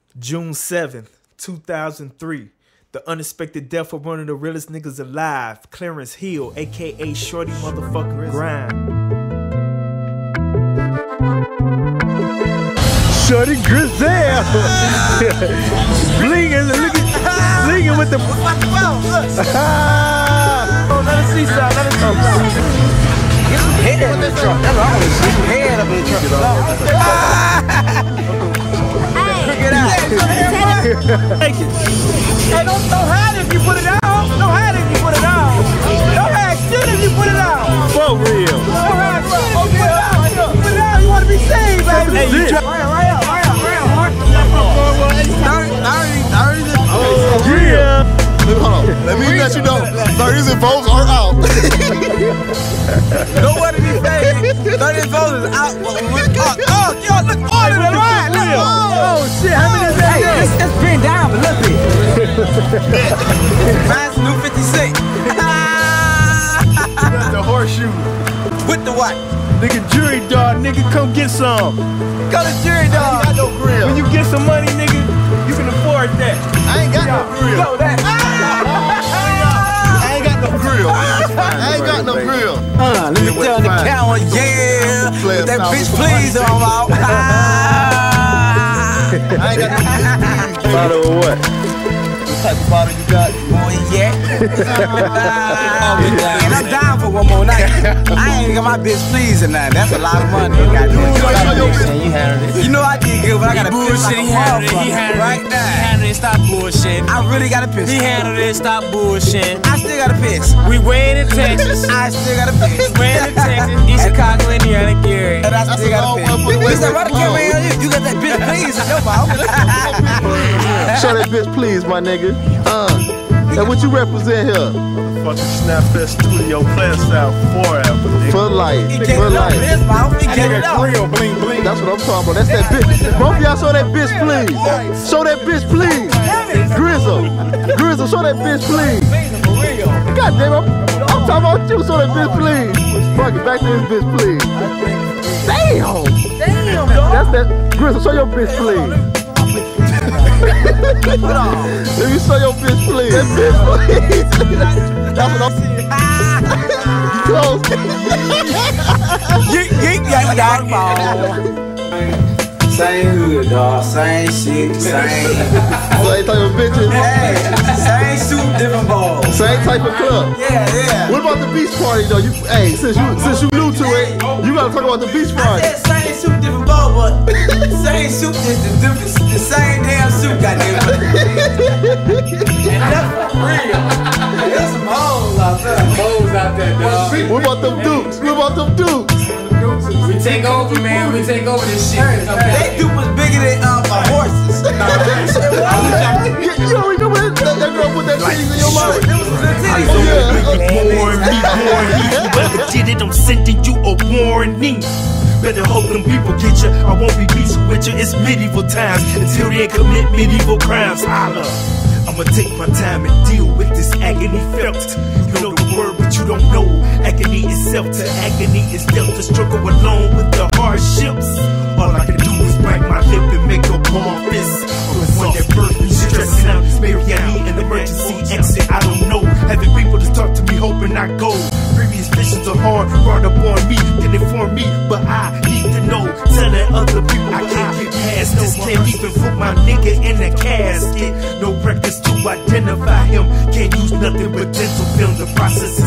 June 7th, 2003. The unexpected death of one of the realest niggas alive, Clarence Hill, aka Shorty Motherfucker Grind. Shorty Grizel! Blinging with the... Oh, let us see some, let us see some. Get some head up in the truck. That's what I want to see. Some head up in the truck. Pick it out. Take it. Hey, don't hide if you put it out. Don't hide if you put it out. Don't hide shit if you put it out. For real. Don't hide shit if you put it out. Put it out. You want to be saved, baby. Hey, you try. Right up. Oh, yeah. Hold on. Let me let you know. 30s and votes are out. Nobody be paid. 30s votes is out. Oh, y'all look on it, right? Oh, shit. How many is that? Hey, it's been down a little bit. Mine's new 56. The horseshoe. With the what? Nigga, jury dog. Nigga, come get some. Go to jury dog. I ain't got no grill. When you get some money, nigga, you can afford that. I ain't got no grill. Go that. I ain't got no grill. I ain't got no grill. Let me tell the counter, yeah. With that bitch, please, I'm out. I ain't got no grill. Bottle of what? What type of bottle you got? Boy, yeah. And I'm down for one more night. I ain't got my bitch pleased or nothing. That's a lot of money. You know I did good, but I gotta piss like a motherfucker right now. He handled it, stop bullshitting. I really gotta piss. He handled it, stop bullshitting. I still gotta piss. We waiting in Texas. I still gotta piss. Waiting in Texas, East Chicago, Indiana, Gary. And I still gotta piss. He said, why the camera ain't on you? You got that bitch pleased in your mouth. Show that bitch please, my nigga. And what you represent here? Fucking snapfeststudio playing style forever. For life. He can't get it out of his mouth. He can't get it out. Bling, bling. That's what I'm talking about. That's that bitch. Both of y'all show that bitch please. Show that bitch please. Grizzle, show that bitch please. God damn it. I'm talking about you. Show that bitch please. Fuck it, back to this bitch please. Damn, dog. That's that. Grizzle, show your bitch please. Let me show your bitch please. That bitch please. That's what I'm saying. Close. Same hood, dog. Same shit. Same. Same type of bitches. Hey, same suit, different balls. Same type of club. Yeah. What about the beach party though? Hey, since you new to it, you gotta talk about the beach party. I said same suit, different ball, but same suit is the same damn suit, goddamn. And that's for real. There's some hoes out there. Hoes out there, dog. What about them dukes? We take over, man. We take over this shit. That dude was bigger than horses. You don't remember that girl put that cheese in your mouth? Whoever did it, I'm sending you a warning. Better hope them people get you. I won't be beefing with you. It's medieval times until they commit medieval crimes. Holla. I'ma take my time and deal with this agony felt. You know the word, but you don't know. Agony itself to agony is dealt to struggle alone with the hardships. All I can do is bite my lip and make a palm fist. Or the one that birthed me stressing out. Maybe I need an emergency exit. I don't know. Having people to talk to me, hoping I go. Previous visions are hard, brought up on me, can inform me, but I need to know. Telling other people I can't get past this. Can't even put my nigga in a casket. No records to identify him. Can't use nothing but dental film. The process is